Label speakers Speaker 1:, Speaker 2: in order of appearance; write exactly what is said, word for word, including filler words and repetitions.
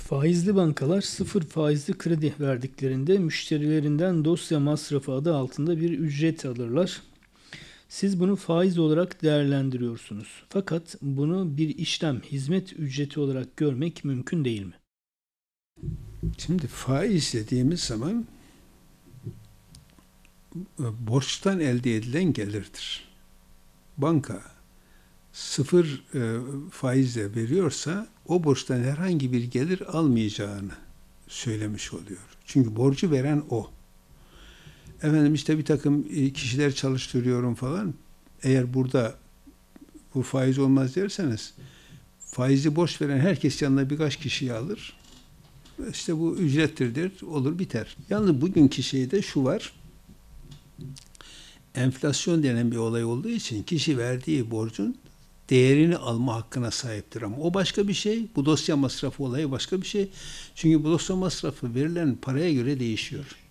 Speaker 1: Faizli bankalar sıfır faizli kredi verdiklerinde müşterilerinden dosya masrafı adı altında bir ücret alırlar. Siz bunu faiz olarak değerlendiriyorsunuz. Fakat bunu bir işlem, hizmet ücreti olarak görmek mümkün değil mi?
Speaker 2: Şimdi faiz dediğimiz zaman borçtan elde edilen gelirdir. Banka sıfır e, faizle veriyorsa o borçtan herhangi bir gelir almayacağını söylemiş oluyor. Çünkü borcu veren o. Efendim işte bir takım kişiler çalıştırıyorum falan. Eğer burada bu faiz olmaz derseniz faizi borç veren herkes yanına birkaç kişiyi alır. İşte bu ücrettir der, olur biter. Yalnız bugünkü şeyde şu var. Enflasyon denen bir olay olduğu için kişi verdiği borcun değerini alma hakkına sahiptir. Ama o başka bir şey. Bu dosya masrafı olayı başka bir şey. Çünkü bu dosya masrafı verilen paraya göre değişiyor.